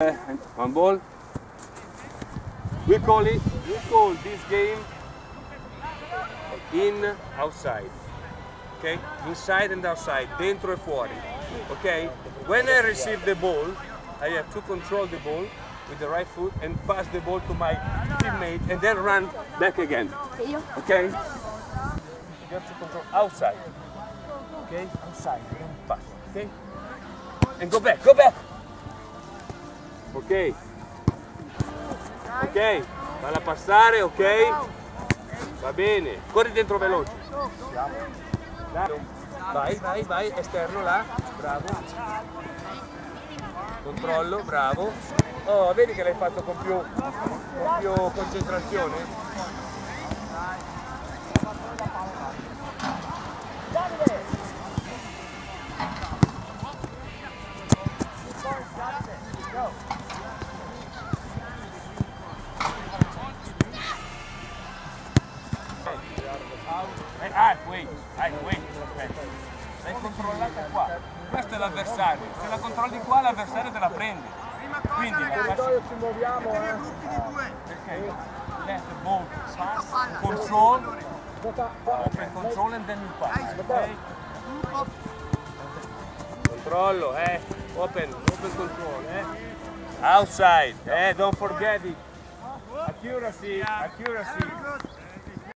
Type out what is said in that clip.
One ball. We call this game in outside. Okay? Inside and outside, dentro e fuori. Okay? When I receive the ball, I have to control the ball with the right foot and pass the ball to my teammate and then run back again. Okay? You have to control outside. Okay? Outside, and then pass. Okay? And go back, go back! Ok, ok, falla passare, ok, va bene, corri dentro veloce, vai, vai, vai, esterno là, bravo, controllo, bravo, oh vedi che l'hai fatto con più concentrazione? Wait, l'hai controllata qua, questo è l'avversario, se la controlli qua l'avversario te la prende, quindi ci muoviamo, perché let the ball pass, control, open control and then you pass, okay? Controllo, open control, outside, don't forget it, accuracy,